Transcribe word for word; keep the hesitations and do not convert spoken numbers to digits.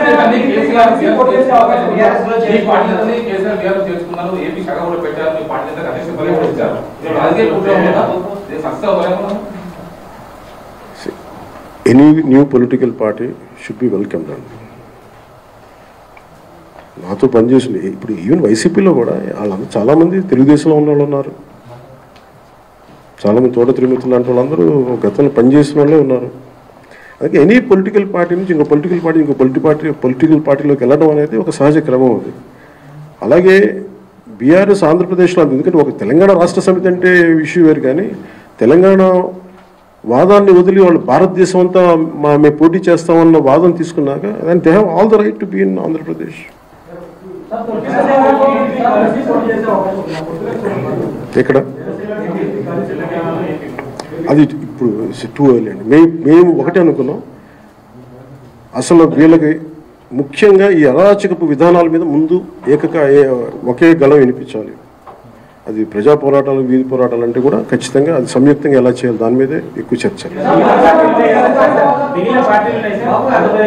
Any new political party should be welcomed. నాతో పనిచేసింది ఇప్పుడు ఈవెన్ వైసీపీలో కూడా వాళ్ళందరూ చాలామంది తెలుగుదేశంలో ఉన్న వాళ్ళు ఉన్నారు, చాలామంది తోట తిరుమతులు లాంటి వాళ్ళందరూ గతంలో పనిచేసిన వాళ్ళే ఉన్నారు. అందుకే ఎనీ పొలిటికల్ పార్టీ నుంచి ఇంకో పొలిటికల్ పార్టీ ఇంకో పొలిటి పార్టీ పొలిటికల్ పార్టీలోకి వెళ్ళడం అనేది ఒక సహజ క్రమం అది. అలాగే బీఆర్ఎస్ ఆంధ్రప్రదేశ్లో అది, ఎందుకంటే ఒక తెలంగాణ రాష్ట్ర సమితి అంటే ఇష్యూ వేరు, కానీ తెలంగాణ వాదాన్ని వదిలి వాళ్ళు భారతదేశం అంతా మా మేము పోటీ చేస్తామన్న వాదం తీసుకున్నాక దాని they have all the right to be in Andhra Pradesh. ఇక్కడ అది ఇప్పుడు టూ ఎర్లీ అండి. మేము మేము ఒకటే అనుకున్నాం, అసలు వీళ్ళకి ముఖ్యంగా ఈ అరాచకపు విధానాల మీద ముందు ఏకక ఒకే గళం వినిపించాలి. అది ప్రజా పోరాటాలు, వీధి పోరాటాలు అంటే కూడా ఖచ్చితంగా అది సంయుక్తంగా ఎలా చేయాలి దాని మీదే ఎక్కువ చర్చ.